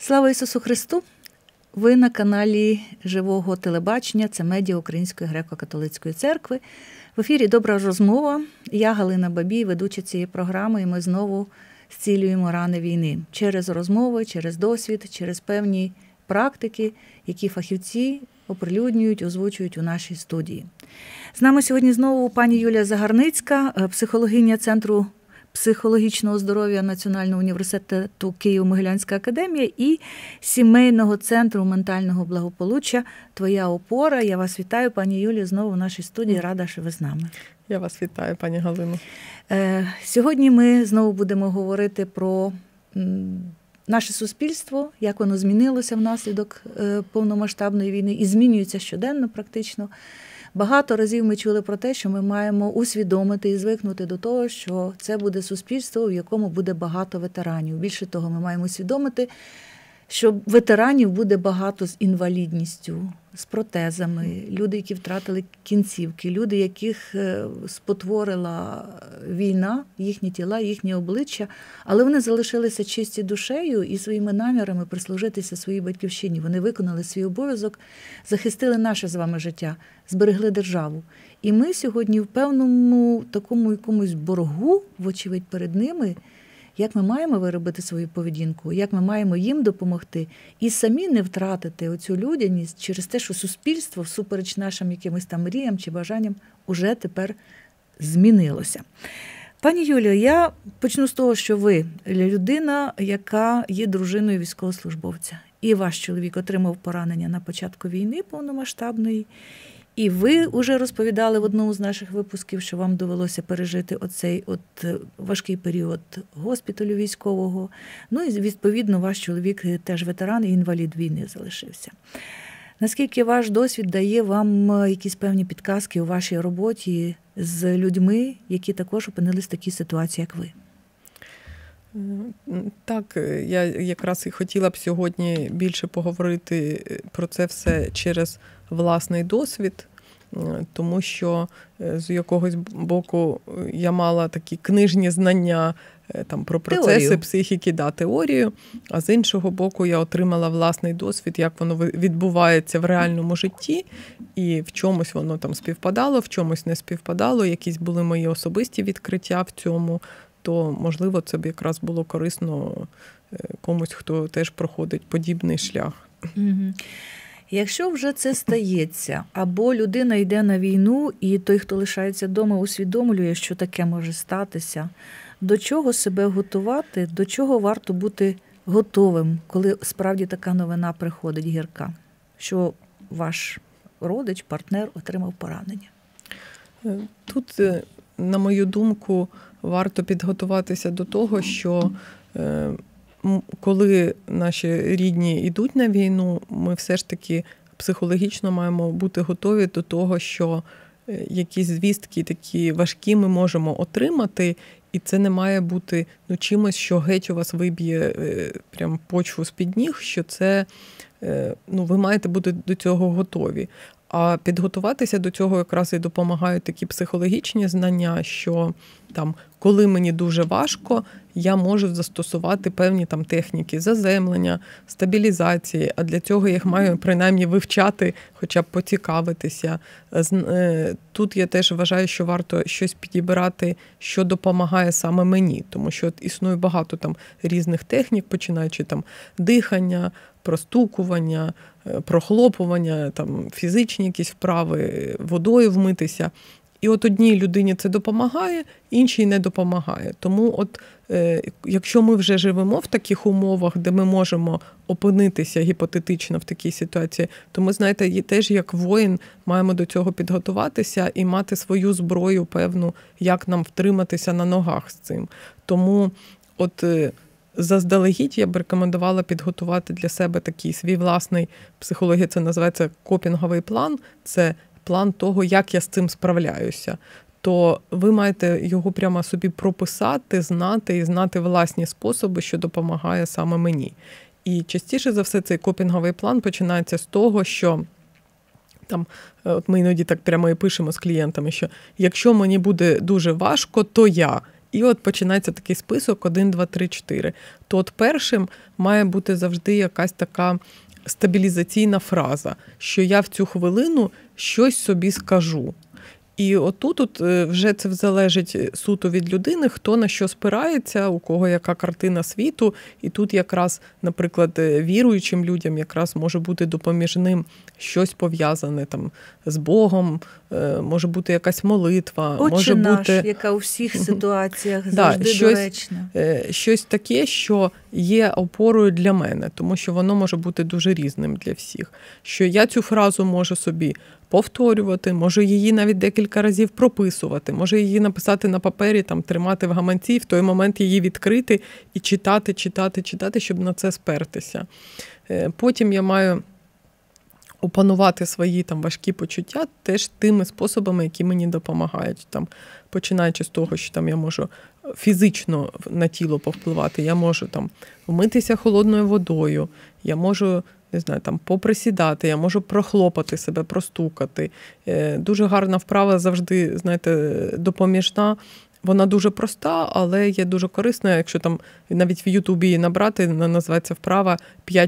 Слава Ісусу Христу! Ви на каналі Живого телебачення, це медіа Української греко-католицької церкви. В ефірі «Добра розмова». Я Галина Бабій, ведуча цієї програми, і ми знову зцілюємо рани війни. Через розмови, через досвід, через певні практики, які фахівці оприлюднюють, озвучують у нашій студії. З нами сьогодні знову пані Юлія Загарницька, психологиня Центру психологічного здоров'я Національного університету Києво-Могилянська академія і Сімейного центру ментального благополуччя «Твоя опора». Я вас вітаю, пані Юлія, знову в нашій студії. Рада, що ви з нами. Я вас вітаю, пані Галино. Сьогодні ми знову будемо говорити про наше суспільство, як воно змінилося внаслідок повномасштабної війни і змінюється щоденно практично. Багато разів ми чули про те, що ми маємо усвідомити і звикнути до того, що це буде суспільство, в якому буде багато ветеранів. Більше того, ми маємо усвідомити, що ветеранів буде багато з інвалідністю, з протезами, люди, які втратили кінцівки, люди, яких спотворила війна, їхні тіла, їхні обличчя, але вони залишилися чисті душею і своїми намірами прислужитися своїй батьківщині. Вони виконали свій обов'язок, захистили наше з вами життя, зберегли державу. І ми сьогодні в певному такому якомусь боргу, вочевидь, перед ними, як ми маємо виробити свою поведінку, як ми маємо їм допомогти і самі не втратити оцю людяність через те, що суспільство, всупереч нашим якимось там мріям чи бажанням, уже тепер змінилося. Пані Юлія, я почну з того, що ви людина, яка є дружиною військовослужбовця. І ваш чоловік отримав поранення на початку війни повномасштабної. І ви вже розповідали в одному з наших випусків, що вам довелося пережити оцей важкий період госпіталю військового. Ну і, відповідно, ваш чоловік теж ветеран і інвалід війни залишився. Наскільки ваш досвід дає вам якісь певні підказки у вашій роботі з людьми, які також опинились в такій ситуації, як ви? Так, я якраз і хотіла б сьогодні більше поговорити про це все через власний досвід, тому що з якогось боку я мала такі книжні знання там, про процеси психіки, теорію, а з іншого боку я отримала власний досвід, як воно відбувається в реальному житті, і в чомусь воно там співпадало, в чомусь не співпадало, якісь були мої особисті відкриття в цьому, то, можливо, це б якраз було корисно комусь, хто теж проходить подібний шлях. Угу. Якщо вже це стається, або людина йде на війну, і той, хто лишається вдома, усвідомлює, що таке може статися, до чого себе готувати, до чого варто бути готовим, коли справді така новина приходить гірка, що ваш родич, партнер отримав поранення? Тут, на мою думку, варто підготуватися до того, що коли наші рідні йдуть на війну, ми все ж таки психологічно маємо бути готові до того, що якісь звістки такі важкі ми можемо отримати, і це не має бути чимось, що геть у вас виб'є прям почву з-під ніг, що це, ви маєте бути до цього готові. А підготуватися до цього якраз і допомагають такі психологічні знання, що там, коли мені дуже важко, я можу застосувати певні там техніки заземлення, стабілізації, а для цього я їх маю принаймні вивчати, хоча б поцікавитися. Тут я теж вважаю, що варто щось підібрати, що допомагає саме мені, тому що існує багато там різних технік, починаючи там дихання, простукування, прохлопування, там фізичні якісь вправи, водою вмитися. І от одній людині це допомагає, іншій не допомагає. Тому якщо ми вже живемо в таких умовах, де ми можемо опинитися гіпотетично в такій ситуації, то ми, знаєте, теж як воїн маємо до цього підготуватися і мати свою зброю певну, як нам втриматися на ногах з цим. Тому заздалегідь я б рекомендувала підготувати для себе такий свій власний, психологія це називається копінговий план, це план того, як я з цим справляюся. То ви маєте його прямо собі прописати, знати і знати власні способи, що допомагає саме мені. І частіше за все цей копінговий план починається з того, що там, от ми іноді так прямо і пишемо з клієнтами, що якщо мені буде дуже важко, то я. І от починається такий список 1, 2, 3, 4. То от першим має бути завжди якась така стабілізаційна фраза, що я в цю хвилину щось собі скажу. І отут вже це залежить суто від людини, хто на що спирається, у кого яка картина світу. І тут якраз, наприклад, віруючим людям якраз може бути допоміжним щось пов'язане там з Богом, може бути якась молитва. Отче може наш, бути... яка у всіх ситуаціях завжди доречна. Щось таке, що є опорою для мене, тому що воно може бути дуже різним для всіх. Що я цю фразу можу собі повторювати, можу її навіть декілька разів прописувати, можу її написати на папері, там, тримати в гаманці, і в той момент її відкрити і читати, щоб на це спертися. Потім я маю опанувати свої там важкі почуття теж тими способами, які мені допомагають. Там, починаючи з того, що там я можу фізично на тіло повпливати, я можу там вмитися холодною водою, я можу, не знаю, там поприсідати, я можу прохлопати себе, простукати. Дуже гарна вправа завжди, знаєте, допоміжна. Вона дуже проста, але є дуже корисна, якщо там навіть в Ютубі її набрати, вона називається вправа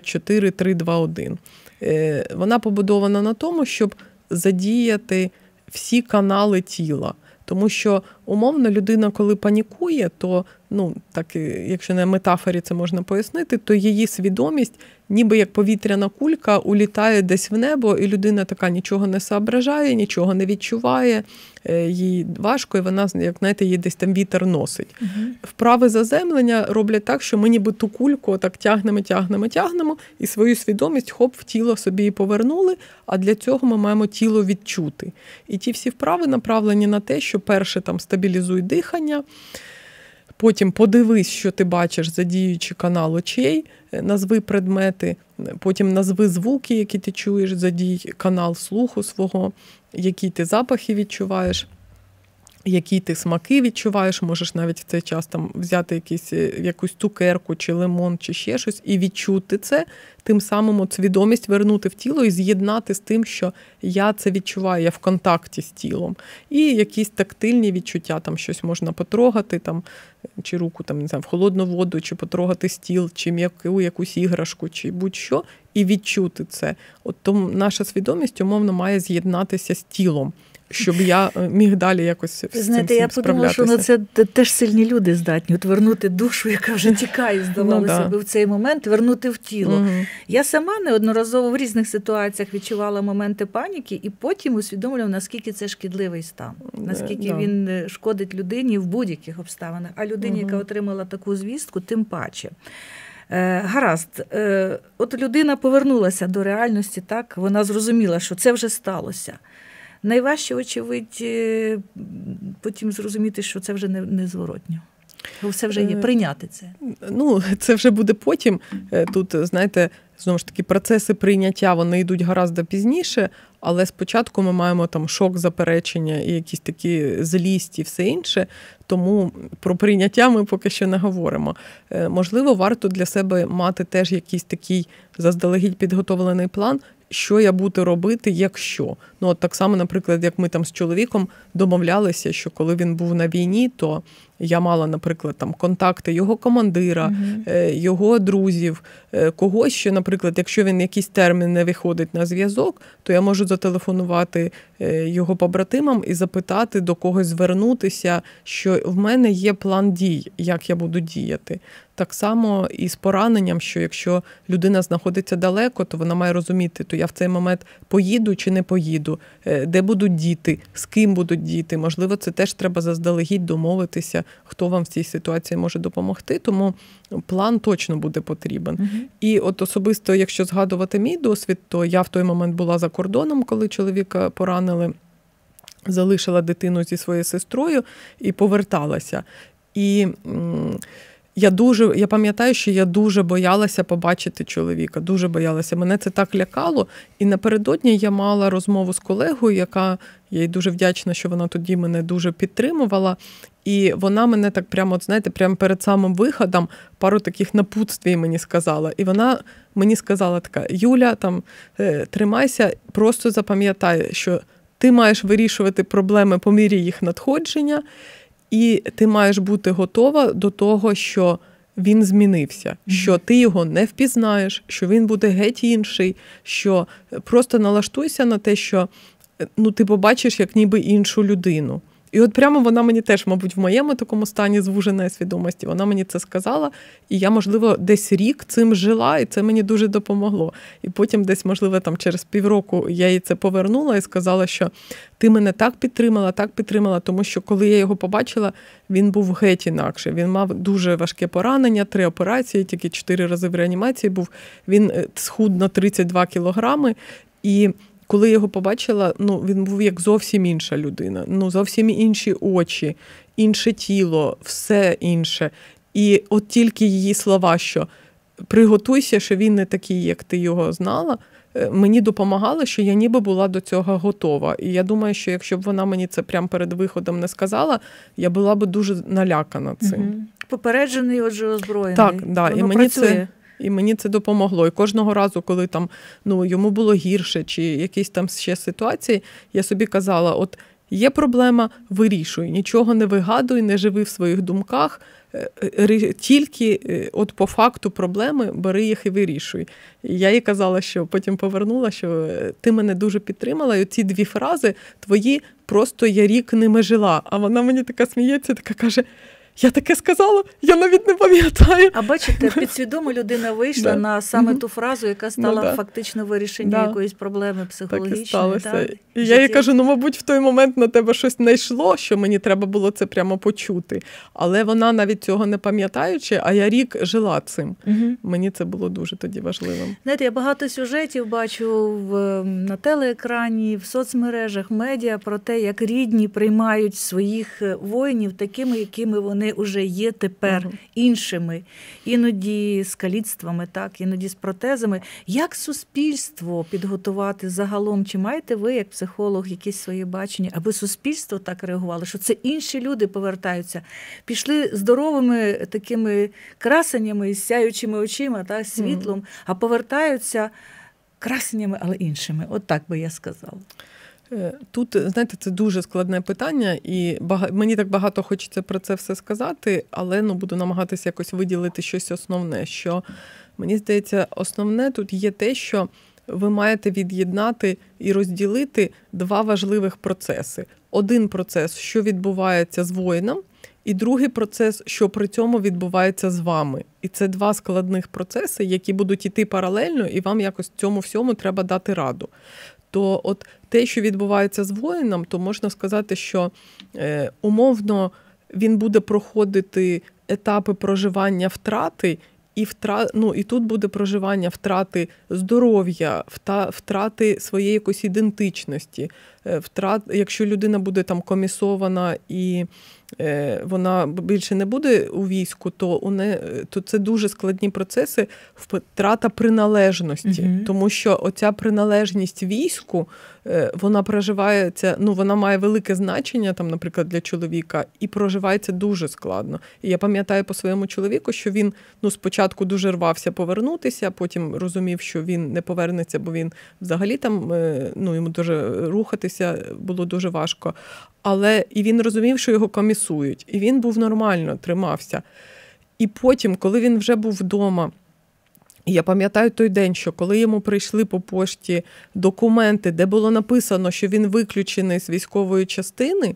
5-4-3-2-1. Вона побудована на тому, щоб задіяти всі канали тіла. Тому що, умовно, людина, коли панікує, то, так, якщо на метафорі це можна пояснити, то її свідомість ніби як повітряна кулька улітає десь в небо, і людина така нічого не соображає, нічого не відчуває, їй важко, і вона, як знаєте, її десь там вітер носить. Вправи заземлення роблять так, що ми ніби ту кульку так тягнемо, і свою свідомість в тіло собі і повернули, а для цього ми маємо тіло відчути. І ті всі вправи направлені на те, що перше там стабілізуй дихання, потім подивись, що ти бачиш, задіюючи канал очей, назви предмети, потім назви звуки, які ти чуєш, задій канал слуху свого, які ти запахи відчуваєш, які ти смаки відчуваєш, можеш навіть в цей час там взяти якусь цукерку чи лимон чи ще щось і відчути це, тим самим свідомість вернути в тіло і з'єднати з тим, що я це відчуваю, я в контакті з тілом. І якісь тактильні відчуття, там щось можна потрогати, там, чи руку там, не знаю, в холодну воду, чи потрогати стіл, чи м'яку якусь іграшку, чи будь-що, і відчути це. От тому наша свідомість, умовно, має з'єднатися з тілом, щоб я міг далі якось з цим справлятися. Знаєте, я подумала, що на це теж сильні люди здатні. От вернути душу, яка вже тікає, здавалося би, в цей момент, вернути в тіло. Я сама неодноразово в різних ситуаціях відчувала моменти паніки і потім усвідомлювала, наскільки це шкідливий стан, наскільки він шкодить людині в будь-яких обставинах, а людині, яка отримала таку звістку, тим паче. Гаразд, от людина повернулася до реальності, так, вона зрозуміла, що це вже сталося. Найважче, очевидь, потім зрозуміти, що це вже незворотньо. Все вже є, прийняти це. Це вже буде потім. Тут, знаєте, знову ж таки, процеси прийняття, вони йдуть гораздо пізніше, але спочатку ми маємо там шок, заперечення і якісь такі злість і все інше, тому про прийняття ми поки що не говоримо. Можливо, варто для себе мати теж якийсь такий заздалегідь підготовлений план, що я буду робити, якщо. От так само, наприклад, як ми там з чоловіком домовлялися, що коли він був на війні, то я мала, наприклад, там контакти його командира, його друзів, когось, що, наприклад, якщо він якийсь термін не виходить на зв'язок, то я можу зателефонувати його побратимам і запитати, до когось звернутися, що в мене є план дій, як я буду діяти. Так само і з пораненням, що якщо людина знаходиться далеко, то вона має розуміти, то я в цей момент поїду чи не поїду, де будуть діти, з ким будуть діти. Можливо, це теж треба заздалегідь домовитися, хто вам в цій ситуації може допомогти, тому план точно буде потрібен. І от особисто, якщо згадувати мій досвід, то я в той момент була за кордоном, коли чоловіка поранили, залишила дитину зі своєю сестрою і поверталася. І я пам'ятаю, що я дуже боялася побачити чоловіка, дуже боялася. Мене це так лякало. І напередодні я мала розмову з колегою, я їй дуже вдячна, що вона тоді мене дуже підтримувала. І вона мене так прямо, знаєте, прямо перед самим виходом пару таких напутствій мені сказала. І вона мені сказала така: Юля, там, тримайся, просто запам'ятай, що ти маєш вирішувати проблеми по мірі їх надходження, І ти маєш бути готова до того, що він змінився, що ти його не впізнаєш, що він буде геть інший, що просто налаштуйся на те, що ти побачиш як ніби іншу людину. І от прямо вона мені теж, мабуть, в моєму такому стані звуженої свідомості, вона мені це сказала, і я, можливо, десь рік цим жила, і це мені дуже допомогло. І потім десь, можливо, там через півроку я їй це повернула і сказала, що ти мене так підтримала, тому що коли я його побачила, він був геть інакше. Він мав дуже важке поранення, 3 операції, тільки 4 рази в реанімації був. Він схуд на 32 кілограми, і коли я його побачила, він був як зовсім інша людина, зовсім інші очі, інше тіло, все інше. І от тільки її слова, що приготуйся, що він не такий, як ти його знала, мені допомагало, що я ніби була до цього готова. І я думаю, що якщо б вона мені це прямо перед виходом не сказала, я була б дуже налякана цим. Попереджений, отже, озброєний. Так, да. І мені це допомогло. І кожного разу, коли там, йому було гірше, чи якісь там ще ситуації, я собі казала, от є проблема, вирішуй, нічого не вигадуй, не живи в своїх думках, тільки от по факту проблеми бери їх і вирішуй. І я їй казала, що потім повернула, що ти мене дуже підтримала, і оці 2 фрази твої, просто я рік ними жила. А вона мені така сміється, така каже, я таке сказала, я навіть не пам'ятаю. А бачите, підсвідомо людина вийшла на саме ту фразу, яка стала фактично вирішенням якоїсь проблеми психологічної. Так і сталося. І я їй кажу, мабуть, в той момент на тебе щось не йшло, що мені треба було це прямо почути. Але вона навіть цього не пам'ятаючи, а я рік жила цим. Мені це було дуже тоді важливим. Знаєте, я багато сюжетів бачу на телеекрані, в соцмережах, медіа про те, як рідні приймають своїх воїнів такими, якими вони вже є тепер, іншими. Іноді з каліцтвами, так, іноді з протезами. Як суспільство підготувати загалом? Чи маєте ви, як психолог, якісь свої бачення, аби суспільство так реагувало, що це інші люди повертаються, пішли здоровими такими красенями, з сяючими очима, так, світлом, а повертаються красенями, але іншими. От так би я сказала. Тут, знаєте, це дуже складне питання, і мені так багато хочеться про це все сказати, але буду намагатися якось виділити щось основне, що, мені здається, основне тут є те, що ви маєте від'єднати і розділити 2 важливих процеси. Один процес, що відбувається з воїном, і другий процес, що при цьому відбувається з вами. І це 2 складних процеси, які будуть йти паралельно, і вам якось цьому всьому треба дати раду. То от те, що відбувається з воїном, то можна сказати, що умовно він буде проходити етапи проживання втрати, і тут буде проживання втрати здоров'я, втрати своєї якоїсь ідентичності, якщо людина буде там комісована і вона більше не буде у війську, то це дуже складні процеси, втрата приналежності. Тому що оця приналежність війську, вона проживається, вона має велике значення, там, наприклад, для чоловіка, і проживається дуже складно. І я пам'ятаю по своєму чоловіку, що він спочатку дуже рвався повернутися, потім розумів, що він не повернеться, бо він взагалі там, йому дуже рухатися було дуже важко. Але і він розумів, що його комісують. І він був нормально, тримався. І потім, коли він вже був вдома, я пам'ятаю той день, що коли йому прийшли по пошті документи, де було написано, що він виключений з військової частини,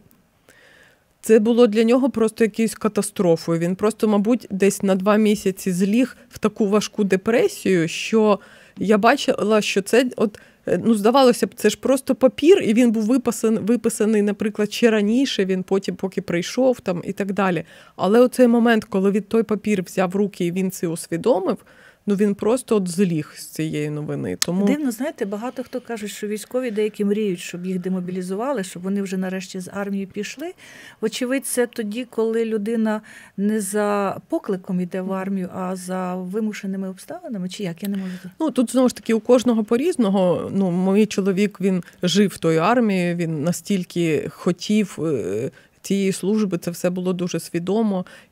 це було для нього просто якоюсь катастрофою. Він просто, мабуть, десь на 2 місяці зліг в таку важку депресію, що я бачила, що це здавалося б, це ж просто папір, і він був виписаний, наприклад, ще раніше, він потім, поки прийшов там і так далі. Але оцей момент, коли він той папір взяв в руки і він це усвідомив, він просто зліг з цієї новини. Тому... Дивно, знаєте, багато хто каже, що військові деякі мріють, щоб їх демобілізували, щоб вони вже нарешті з армії пішли. Вочевидь, це тоді, коли людина не за покликом йде в армію, а за вимушеними обставинами, чи як? Я не можу. Тут, знову ж таки, у кожного по-різному. Мій чоловік, він жив в той армії, він настільки хотів цієї служби, це все було дуже свідомо.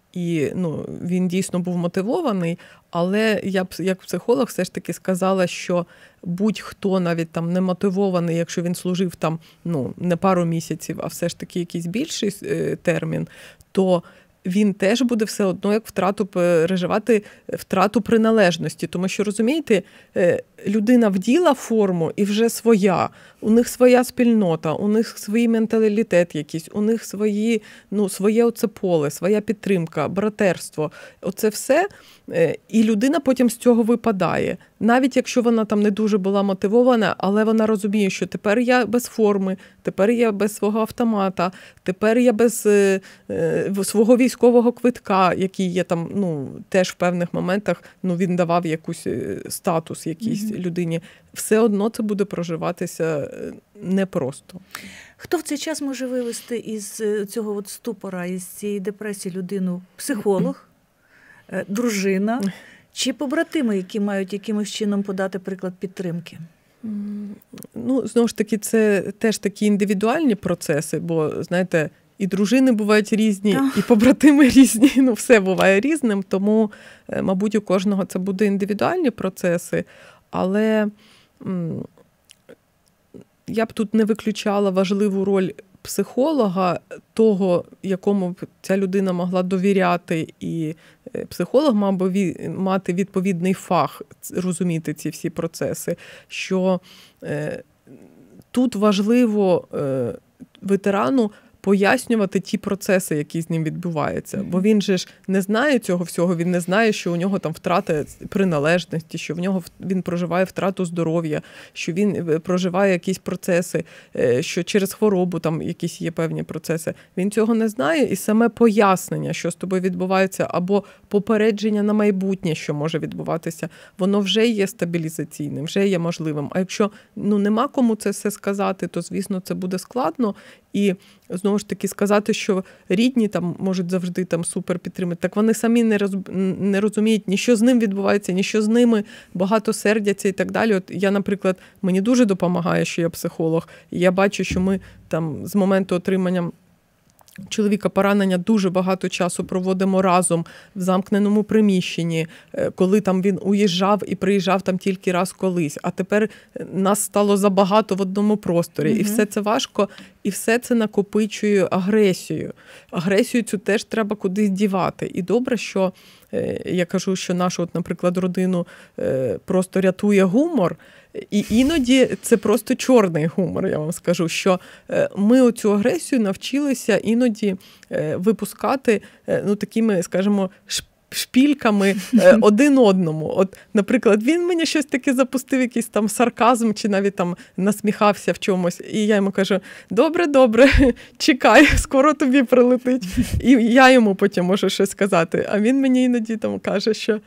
і він дійсно був мотивований, але я б як психолог все ж таки сказала, що будь-хто навіть там не мотивований, якщо він служив там не пару місяців, а все ж таки якийсь більший термін, то він теж буде все одно як переживати втрату приналежності. Тому що, розумієте, людина вділа форму і вже своя. У них своя спільнота, у них свій менталітет якийсь, у них своє оце поле, своя підтримка, братерство. Оце все. І людина потім з цього випадає. Навіть якщо вона там не дуже була мотивована, але вона розуміє, що тепер я без форми, тепер я без свого автомата, тепер я без свого військового квитка, який є там, теж в певних моментах, він давав якийсь статус якійсь людині. Все одно це буде проживатися непросто. Хто в цей час може вивести із цього ступора, із цієї депресії людину? Психолог, дружина чи побратими, які мають якимось чином подати приклад підтримки? Знову ж таки, це теж такі індивідуальні процеси, бо, знаєте, і дружини бувають різні, і побратими різні, все буває різним, тому, мабуть, у кожного це буде індивідуальні процеси, але я б тут не виключала важливу роль психолога, того, якому б ця людина могла довіряти, і психолог мав би мати відповідний фах, розуміти ці всі процеси, що тут важливо ветерану пояснювати ті процеси, які з ним відбуваються. Бо він же ж не знає цього всього, він не знає, що у нього там втрата приналежності, що він проживає втрату здоров'я, що він проживає якісь процеси, що через хворобу там якісь є певні процеси. Він цього не знає, і саме пояснення, що з тобою відбувається, або попередження на майбутнє, що може відбуватися, воно вже є стабілізаційним, вже є можливим. А якщо нема кому це все сказати, то, звісно, це буде складно. І, знову ж таки, сказати, що рідні там можуть завжди там супер підтримати, так вони самі не розуміють, ні що з ним відбувається, ні що з ними, багато сердяться і так далі. От я, наприклад, мені дуже допомагає, що я психолог, і я бачу, що ми там з моменту отримання чоловіка поранення дуже багато часу проводимо разом в замкненому приміщенні, коли там він уїжджав і приїжджав там тільки раз колись, а тепер нас стало забагато в одному просторі. І все це важко, і все це накопичує агресію. Агресію цю теж треба кудись дівати. І добре, що я кажу, що нашу, наприклад, родину просто рятує гумор, і іноді це просто чорний гумор, я вам скажу, що ми оцю агресію навчилися іноді випускати, такими, скажімо, шпільками один одному. От, наприклад, він мені щось таке запустив, якийсь там сарказм, чи навіть там насміхався в чомусь. І я йому кажу, добре, чекай, скоро тобі прилетить. І я йому потім можу щось сказати. А він мені іноді там каже, що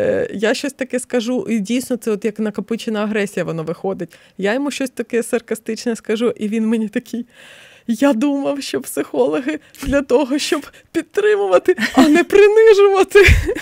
я щось таке скажу, і дійсно це от як накопичена агресія воно виходить. Я йому щось таке саркастичне скажу, і він мені такий... Я думав, що психологи для того, щоб підтримувати, а не принижувати.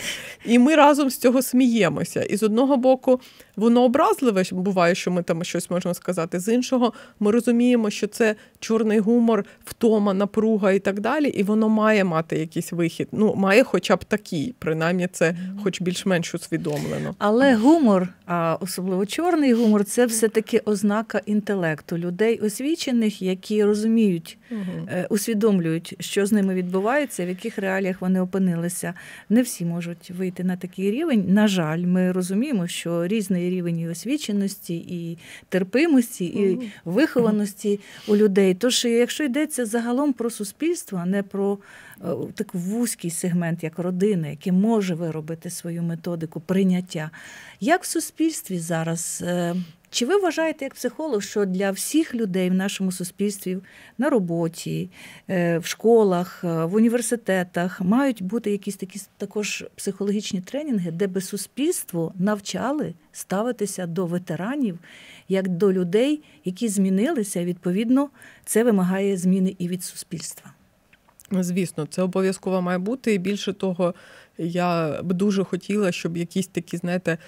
І ми разом з цього сміємося. І з одного боку, воно образливе, буває, що ми там щось можемо сказати. З іншого, ми розуміємо, що це чорний гумор, втома, напруга і так далі. І воно має мати якийсь вихід. Має хоча б такий. Принаймні, це хоч більш-менш усвідомлено. Але гумор, а особливо чорний гумор, це все-таки ознака інтелекту. Людей освічених, які розуміють, усвідомлюють, що з ними відбувається, в яких реаліях вони опинилися. Не всі можуть вийти на такий рівень. На жаль, ми розуміємо, що різний рівень і освіченості, і терпимості, і вихованості у людей. Тож, якщо йдеться загалом про суспільство, а не про такий вузький сегмент, як родина, який може виробити свою методику прийняття, як в суспільстві зараз... Чи ви вважаєте, як психолог, що для всіх людей в нашому суспільстві, на роботі, в школах, в університетах мають бути якісь такі також психологічні тренінги, де би суспільство навчали ставитися до ветеранів як до людей, які змінилися, і, відповідно, це вимагає зміни і від суспільства? Звісно, це обов'язково має бути. І більше того, я б дуже хотіла, щоб якісь такі, знаєте,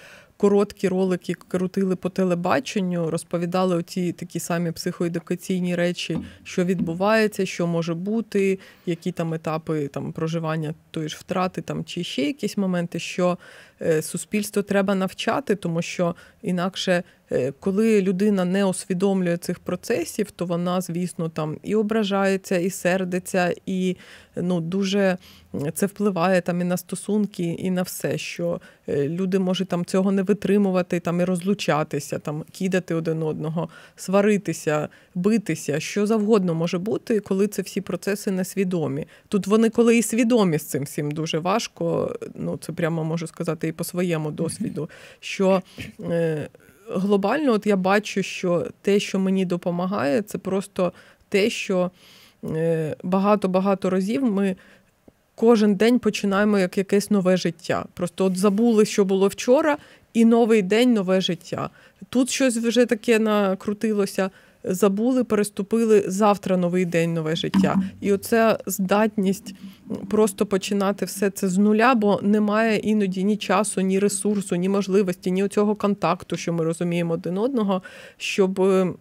короткі ролики крутили по телебаченню, розповідали оці такі самі психоедукаційні речі, що відбувається, що може бути, які там етапи там, проживання тої ж втрати там, чи ще якісь моменти, що суспільство треба навчати, тому що інакше, коли людина не усвідомлює цих процесів, то вона, звісно, там і ображається, і сердиться, і дуже це впливає там і на стосунки, і на все, що люди можуть там цього не витримувати, там і розлучатися, там кидати один одного, сваритися, битися, що завгодно може бути, коли це всі процеси несвідомі. Тут вони, коли і свідомі з цим всім, дуже важко, це прямо можу сказати і по своєму досвіду, що глобально от я бачу, що те, що мені допомагає, це просто те, що багато-багато разів ми кожен день починаємо як якесь нове життя. Просто от забули, що було вчора, і новий день, нове життя. Тут щось вже таке накрутилося, забули, переступили, завтра новий день, нове життя. І оця здатність просто починати все це з нуля, бо немає іноді ні часу, ні ресурсу, ні можливості, ні оцього контакту, що ми розуміємо один одного, щоб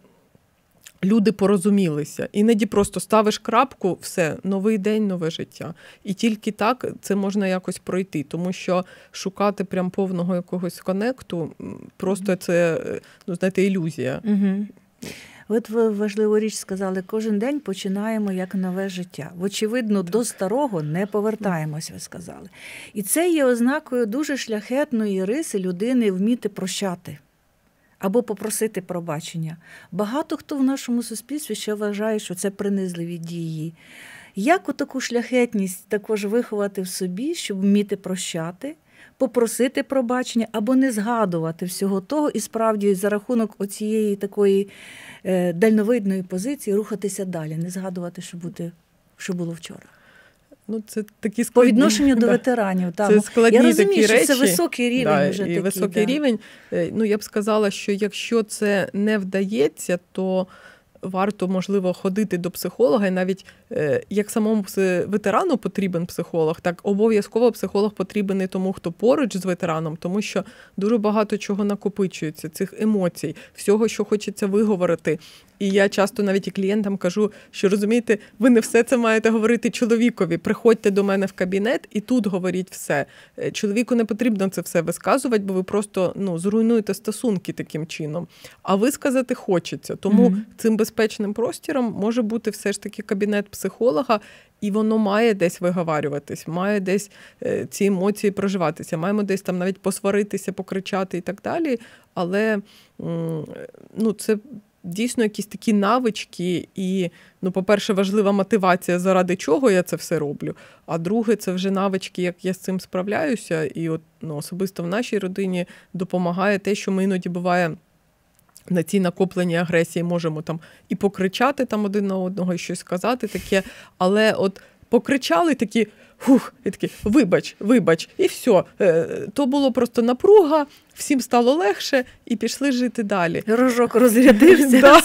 люди порозумілися. Іноді просто ставиш крапку, все, новий день, нове життя. І тільки так це можна якось пройти, тому що шукати прям повного якогось конекту, просто це, ілюзія. Угу. От ви важливу річ сказали, кожен день починаємо як нове життя. Очевидно, до старого не повертаємось, ви сказали. І це є ознакою дуже шляхетної риси людини вміти прощати або попросити пробачення. Багато хто в нашому суспільстві ще вважає, що це принизливі дії. Як отаку шляхетність також виховати в собі, щоб вміти прощати, попросити пробачення або не згадувати всього того і справді за рахунок оцієї такої дальновидної позиції рухатися далі, не згадувати, що було вчора. Це такі складні, по відношенню до ветеранів. Це складні я розумію, такі речі. Що це високий рівень вже такий. Високий рівень. Я б сказала, що якщо це не вдається, то варто, можливо, ходити до психолога, і навіть як самому ветерану потрібен психолог, так обов'язково психолог потрібен і тому, хто поруч з ветераном, тому що дуже багато чого накопичується, цих емоцій, всього, що хочеться виговорити. І я часто навіть і клієнтам кажу, що, розумієте, ви не все це маєте говорити чоловікові. Приходьте до мене в кабінет і тут говоріть все. Чоловіку не потрібно це все висказувати, бо ви просто зруйнуєте стосунки таким чином. А висказати хочеться. Тому цим безпечним простіром може бути все ж таки кабінет психолога, і воно має десь виговарюватись, має десь ці емоції проживатися, маємо десь там навіть посваритися, покричати і так далі. Але це дійсно якісь такі навички і, по-перше, важлива мотивація, заради чого я це все роблю. А друге, це вже навички, як я з цим справляюся. І особисто в нашій родині допомагає те, що ми іноді буває на цій накопленій агресії можемо там і покричати там один на одного, і щось сказати таке. Але от покричали такі, і такі, вибач, і все. То було просто напруга, всім стало легше, і пішли жити далі. Рожок розрядився.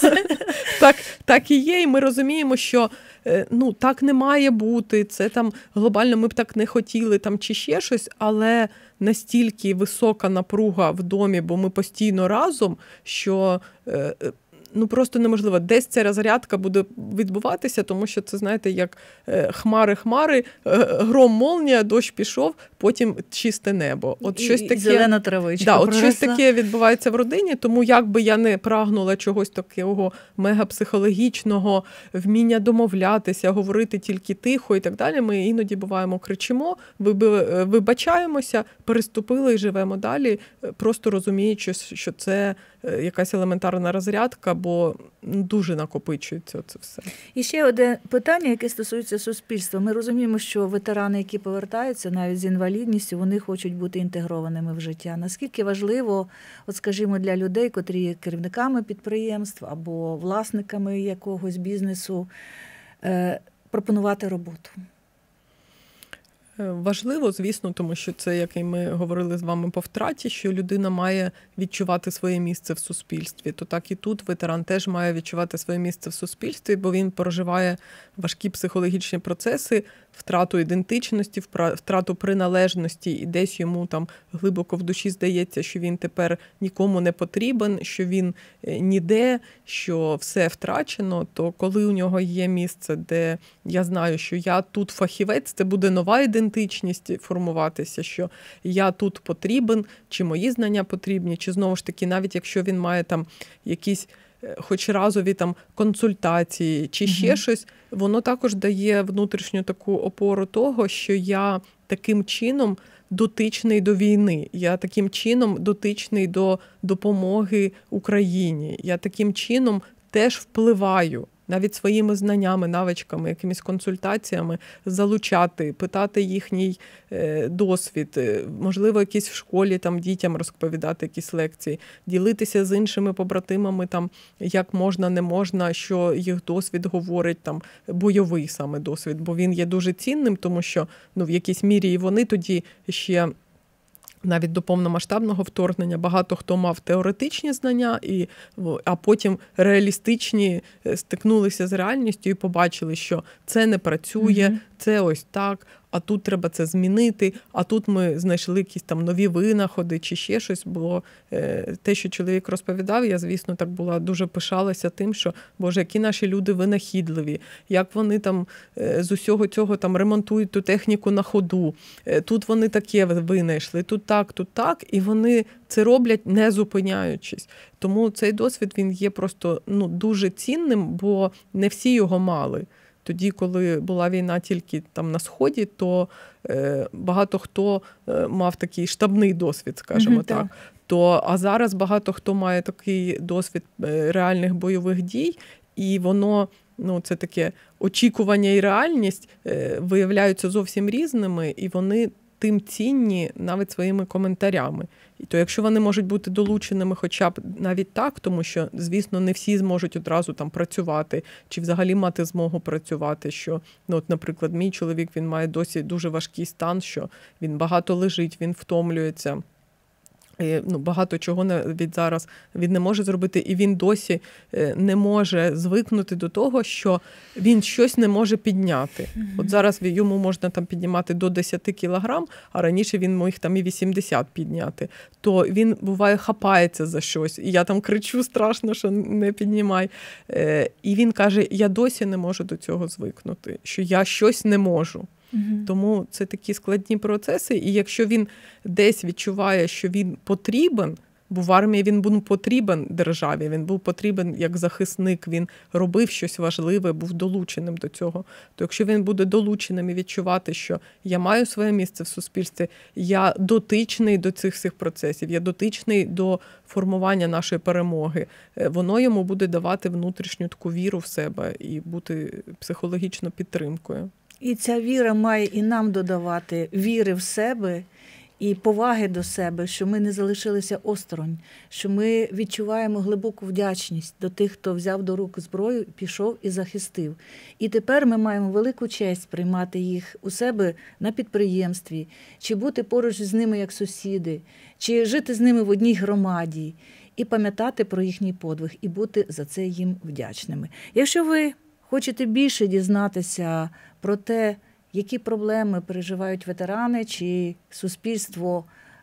Так і є, і ми розуміємо, що так не має бути, це там глобально ми б так не хотіли, там чи ще щось, але настільки висока напруга в домі, бо ми постійно разом, що просто неможливо. Десь ця розрядка буде відбуватися, тому що це, знаєте, як хмари, гром, молнія, дощ пішов, потім чисте небо. От щось таке, зелена травичка. От щось таке відбувається в родині, тому як би я не прагнула чогось такого мегапсихологічного, вміння домовлятися, говорити тільки тихо і так далі, ми іноді буваємо, кричимо, вибачаємося, переступили і живемо далі, просто розуміючи, що це якась елементарна розрядка, бо дуже накопичується це все. І ще одне питання, яке стосується суспільства. Ми розуміємо, що ветерани, які повертаються навіть з інвалідністю, вони хочуть бути інтегрованими в життя. Наскільки важливо, скажімо, для людей, котрі є керівниками підприємств або власниками якогось бізнесу, пропонувати роботу? Важливо, звісно, тому що це, як і ми говорили з вами по втраті, що людина має відчувати своє місце в суспільстві. То так і тут ветеран теж має відчувати своє місце в суспільстві, бо він проживає важкі психологічні процеси втрату ідентичності, втрату приналежності, і десь йому там глибоко в душі здається, що він тепер нікому не потрібен, що він ніде, що все втрачено, то коли у нього є місце, де я знаю, що я тут фахівець, це буде нова ідентичність формуватися, що я тут потрібен, чи мої знання потрібні, чи знову ж таки, навіть якщо він має там якісь хоч разові там консультації чи ще щось, воно також дає внутрішню таку опору того, що я таким чином дотичний до війни, я таким чином дотичний до допомоги Україні, я таким чином теж впливаю, навіть своїми знаннями, навичками, якимись консультаціями залучати, питати їхній досвід, можливо, якісь в школі там дітям розповідати якісь лекції, ділитися з іншими побратимами, там, як можна, не можна, що їх досвід говорить, там, бойовий саме досвід, бо він є дуже цінним, тому що в якійсь мірі і вони тоді ще навіть до повномасштабного вторгнення багато хто мав теоретичні знання, а потім реалістичні стикнулися з реальністю і побачили, що це не працює, це ось так, а тут треба це змінити, а тут ми знайшли якісь там нові винаходи чи ще щось було. Те, що чоловік розповідав, я, звісно, так була дуже пишалася тим, що, Боже, які наші люди винахідливі, як вони там з усього цього там ремонтують ту техніку на ходу, тут вони таке винайшли, тут так, і вони це роблять не зупиняючись. Тому цей досвід, він є просто дуже цінним, бо не всі його мали. Тоді, коли була війна тільки там на Сході, то багато хто мав такий штабний досвід, скажімо так. А зараз багато хто має такий досвід реальних бойових дій, і воно, це таке очікування і реальність виявляються зовсім різними, і вони тим цінні навіть своїми коментарями. І то якщо вони можуть бути долученими хоча б навіть так, тому що, звісно, не всі зможуть одразу там працювати, чи взагалі мати змогу працювати, що, наприклад, мій чоловік, він має досі дуже важкий стан, що він багато лежить, він втомлюється. Багато чого від зараз він не може зробити, і він досі не може звикнути до того, що він щось не може підняти. От зараз йому можна там піднімати до 10 кілограм, а раніше він міг там і 80 підняти. То він, буває, хапається за щось, і я там кричу страшно, що не піднімай. І він каже, я досі не можу до цього звикнути, що я щось не можу. Тому це такі складні процеси, і якщо він десь відчуває, що він потрібен, бо в армії він був потрібен державі, він був потрібен як захисник, він робив щось важливе, був долученим до цього, то якщо він буде долученим і відчувати, що я маю своє місце в суспільстві, я дотичний до цих всіх процесів, я дотичний до формування нашої перемоги, воно йому буде давати внутрішню таку віру в себе і бути психологічно підтримкою. І ця віра має і нам додавати віри в себе і поваги до себе, що ми не залишилися осторонь, що ми відчуваємо глибоку вдячність до тих, хто взяв до рук зброю, пішов і захистив. І тепер ми маємо велику честь приймати їх у себе на підприємстві, чи бути поруч з ними як сусіди, чи жити з ними в одній громаді, і пам'ятати про їхній подвиг, і бути за це їм вдячними. Якщо ви хочете більше дізнатися про те, які проблеми переживають ветерани чи суспільство,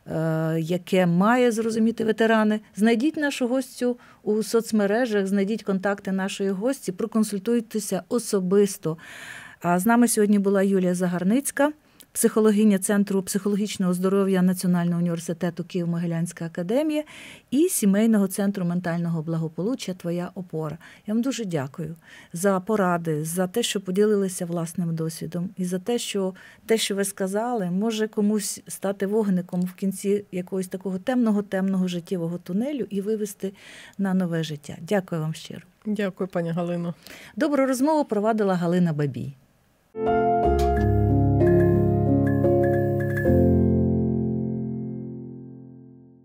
яке має зрозуміти ветерани, знайдіть нашу гостю у соцмережах, знайдіть контакти нашої гості, проконсультуйтеся особисто. А з нами сьогодні була Юлія Загарницька, психологиня Центру психологічного здоров'я Національного університету Києво-Могилянська академія і Сімейного центру ментального благополуччя «Твоя опора». Я вам дуже дякую за поради, за те, що поділилися власним досвідом і за те, що ви сказали, може комусь стати вогником в кінці якогось такого темного життєвого тунелю і вивести на нове життя. Дякую вам щиро. Дякую, пані Галино. Добру розмову провадила Галина Бабій.